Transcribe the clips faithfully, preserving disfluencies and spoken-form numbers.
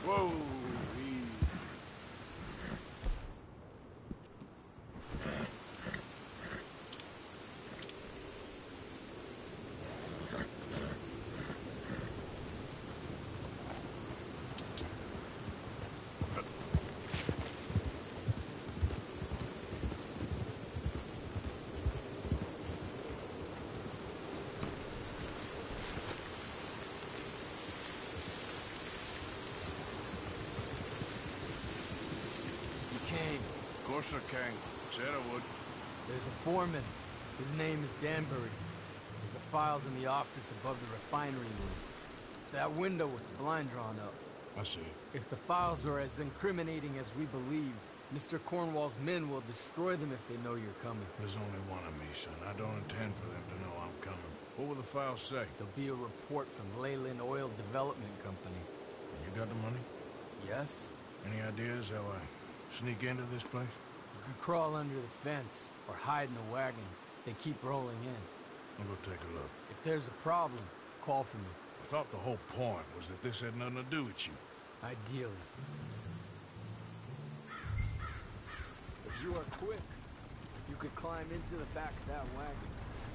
Whoa! Easy. Of course I can. Said I would. There's a foreman. His name is Danbury. There's the files in the office above the refinery room. It's that window with the blind drawn up. I see. If the files are as incriminating as we believe, Mister Cornwall's men will destroy them if they know you're coming. There's only one of me, son. I don't intend for them to know I'm coming. What will the files say? There'll be a report from Leyland Oil Development Company. And you got the money? Yes? Any ideas how I sneak into this place? You could crawl under the fence, or hide in the wagon. They keep rolling in. I'll go take a look. If there's a problem, call for me. I thought the whole point was that this had nothing to do with you. Ideally. If you are quick, you could climb into the back of that wagon.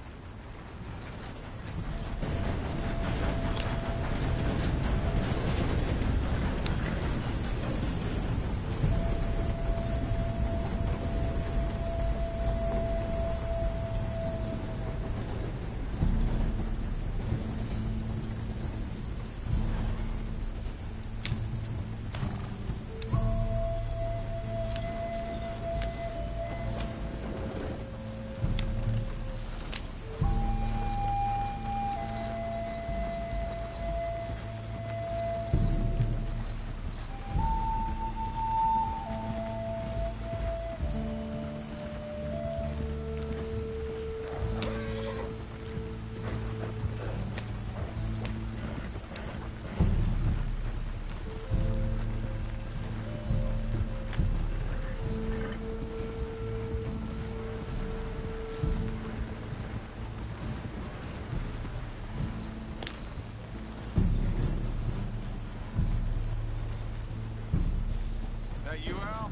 You, Al?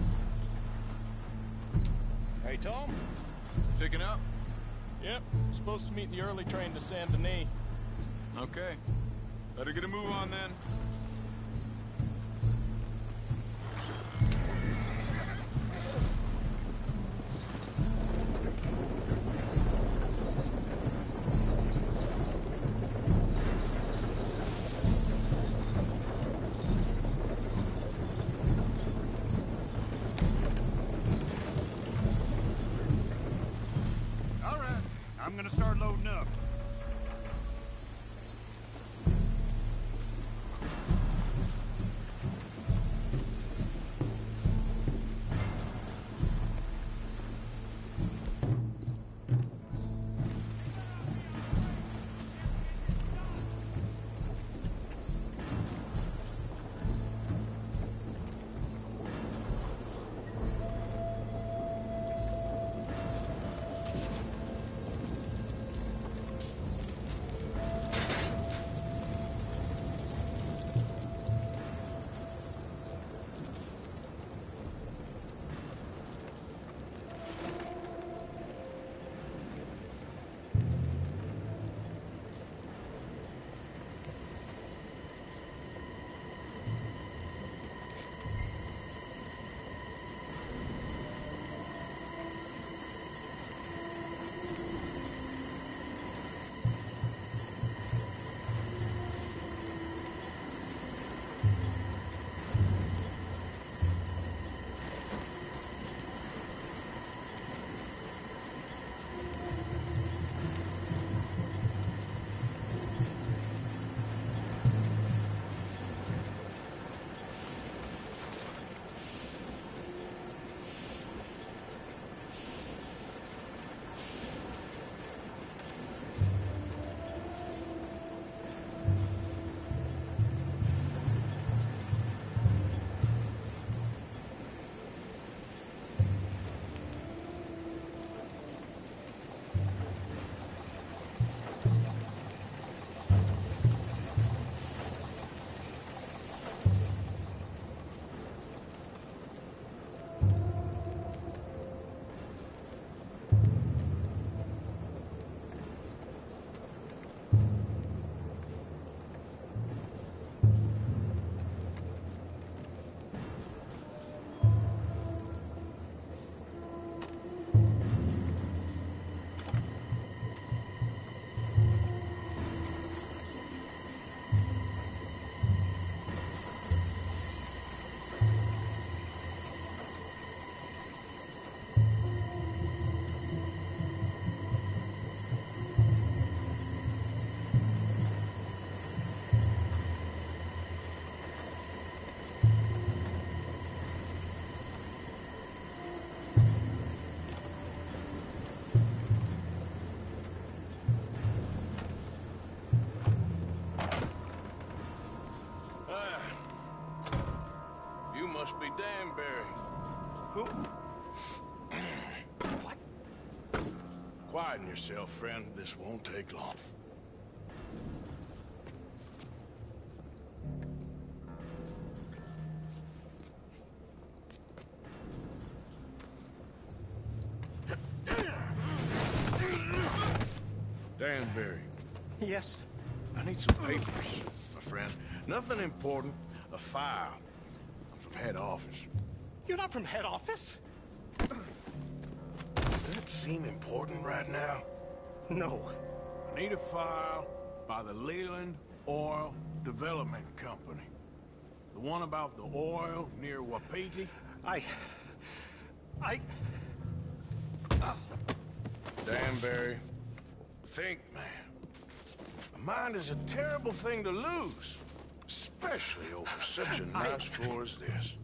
Hey, Tom? Picking up? Yep. Supposed to meet the early train to Saint Denis. Okay. Better get a move on then. I'm gonna start loading up. must be Danbury. Who? What? Quieten yourself, friend. This won't take long. Danbury. Yes? I need some papers, my friend. Nothing important. A file. I'm from head office. You're not from head office? Does that seem important right now? No. I need a file by the Leland Oil Development Company. The one about the oil near Wapiti? I... I... Danbury, think, man. A mind is a terrible thing to lose. Especially over such a I- nice floor as this.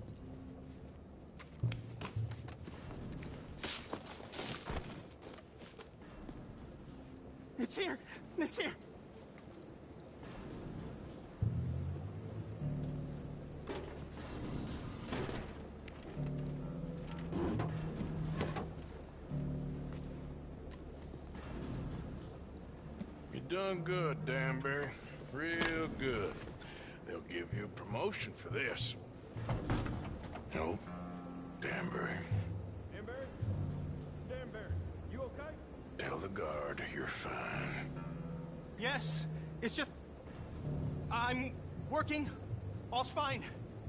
It's here! It's here! You're doing good, Danbury. Real good. They'll give you a promotion for this. Nope. Danbury. Danbury? Danbury, you okay? Tell the guard you're fine. Yes, it's just... I'm working. All's fine.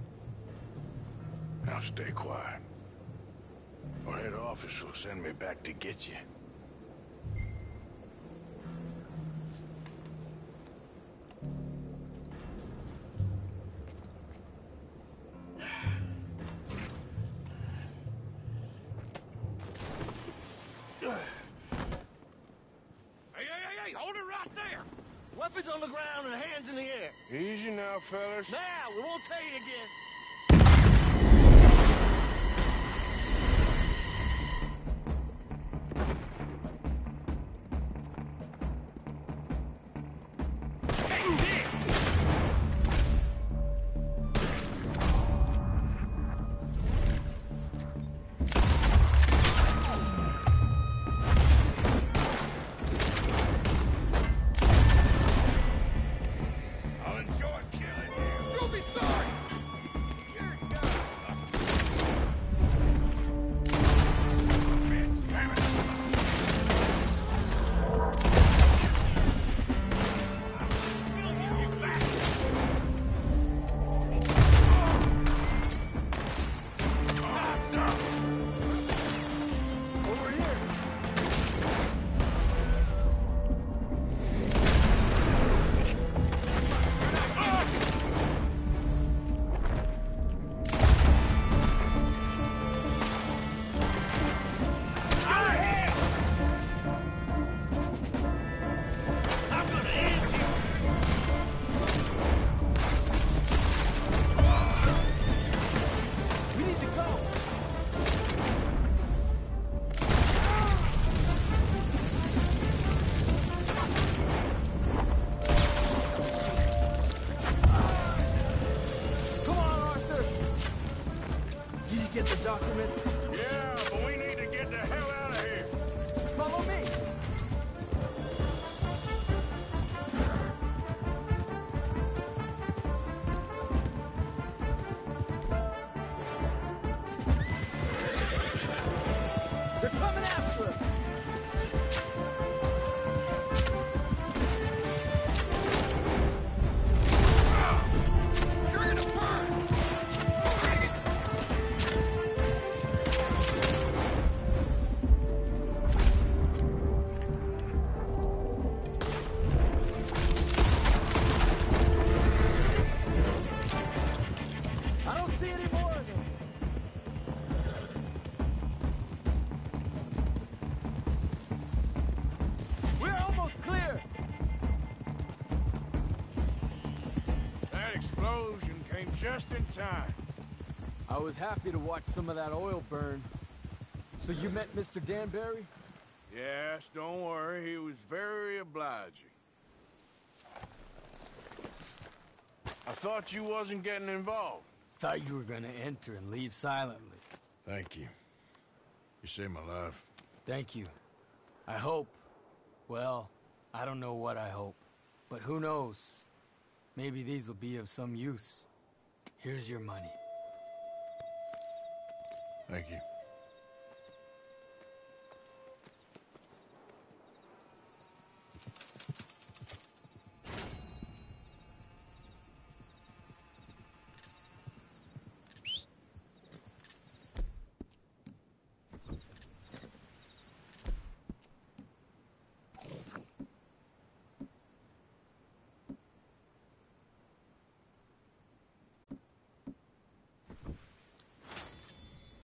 Now stay quiet. Or head office will send me back to get you. Hey, hey, hey, hey! Hold it right there! Weapons on the ground and hands in the air. Easy now, fellas. Now, we won't tell you again. Take this! I'll enjoy killing you. You'll be sorry! Damn it. Time's up! Over here! Out of here! I'm gonna end you! We need to go! Come on, Arthur! Did you get the documents? Yeah, but we need to get the hell out of here. Follow me! They're coming after us! You're gonna burn! I don't see any more of them! We're almost clear! That explosion came just in time. I was happy to watch some of that oil burn. So you met Mister Danbury? Yes, don't worry. He was very obliging. I thought you wasn't getting involved. thought you were gonna enter and leave silently. Thank you. You saved my life. Thank you. I hope. Well, I don't know what I hope. But who knows? Maybe these will be of some use. Here's your money. Thank you.